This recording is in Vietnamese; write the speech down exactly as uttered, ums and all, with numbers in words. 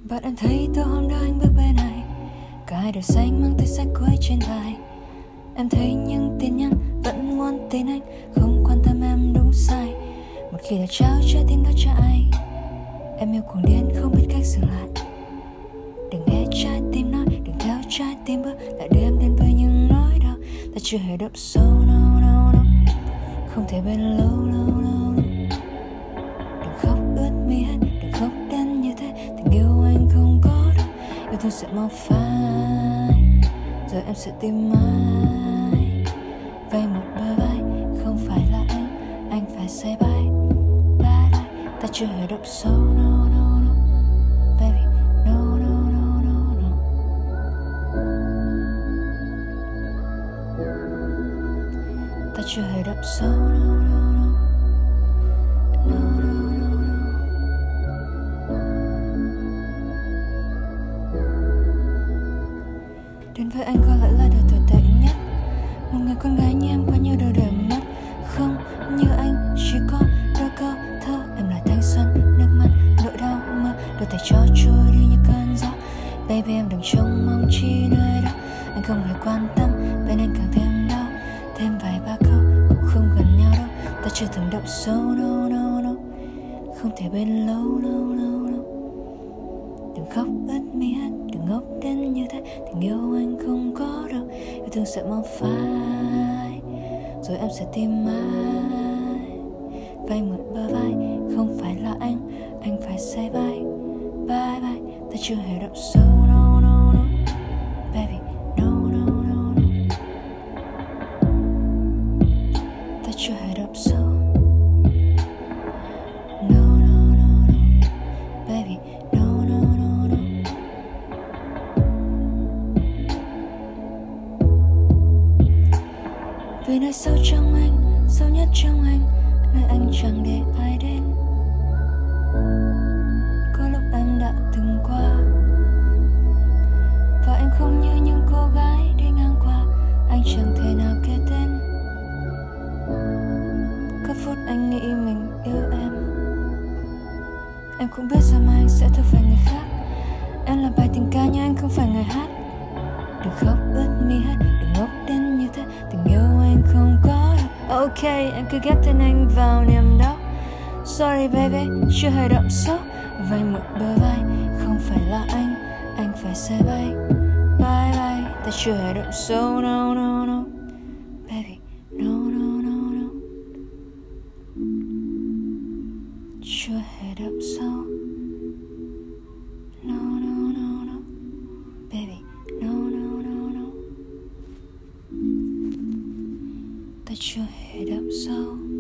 Bạn em thấy tôi hôm đó anh bước bên này, cả hai đều xanh mang túi sách cuối trên vai. Em thấy những tin nhắn vẫn muốn tin anh, không quan tâm em đúng sai. Một khi đã trao trái tim đó cho ai, em yêu cuồng điên không biết cách dừng lại. Đừng nghe trái tim nói, đừng theo trái tim bước, lại đưa em đến với những nỗi đau ta chưa hề đậm sâu. No, no, no. Không thể bên lâu lâu lâu. Đừng khóc ướt mi hết, đừng khóc đến như thế. Tình yêu anh không có đâu, yêu thương sẽ mau phai, rồi em sẽ tìm ai vay một bờ vai. Không phải là anh, anh phải say bye bye bye. Ta chưa hề đậm sâu. No, no, no. Baby, no, no, no, no, no. Ta chưa hề đậm sâu. No, no, no. No, no, no, no. Đến với anh có lẽ là điều tồi tệ nhất. Một người con gái như em quá nhiều điều để mất. Không như anh chỉ có đôi câu thơ. Em là thanh xuân, nước mắt, nỗi đau mơ, đôi tay cho trôi đi như cơn gió. Baby em đừng trông mong chi nơi đó. Anh không hề quan tâm, bên anh càng thêm đau. Thêm vài ba câu cũng không gần nhau đâu. Ta chưa từng đậm sâu. No, no, no. Không thể bên lâu lâu lâu lâu. Đừng khóc ướt mi hết, đừng ngốc đến như thế. Tình yêu anh không có đâu, yêu thương sẽ mau phai, rồi em sẽ tìm ai vay mượn bờ vai. Không phải là anh, anh phải say bye bye bye. Ta chưa hề đậm sâu. No, no, no. Baby, no, no, no, no. Ta chưa hề đậm sâu. No, no, no, no. Baby, no, no, no, no. Vì nơi sâu trong anh, sâu nhất trong anh, nơi anh chẳng để ai đến. Có lúc em đã từng qua, và em không như những cô gái đi ngang qua. Anh chẳng thể nào kể tên. Có phút anh nghĩ mình yêu em, em cũng biết rằng mai anh sẽ thuộc về người khác. Em là bài tình ca nhưng anh không phải người hát. Đừng khóc ướt mi hết, đừng ngốc đến như thế. Tình yêu anh không có đâu. Ok, em cứ ghép tên anh vào niềm đau. Sorry baby, chưa hề đậm sâu. Vay một bờ vai, không phải là anh, anh phải say bye bye bye. Ta chưa hề đậm sâu. No, no, no. Baby, no, no, no, no. Chưa hề đậm sâu. No, no, no, no. Baby, no, no, no, no. Ta chưa hề đậm sâu.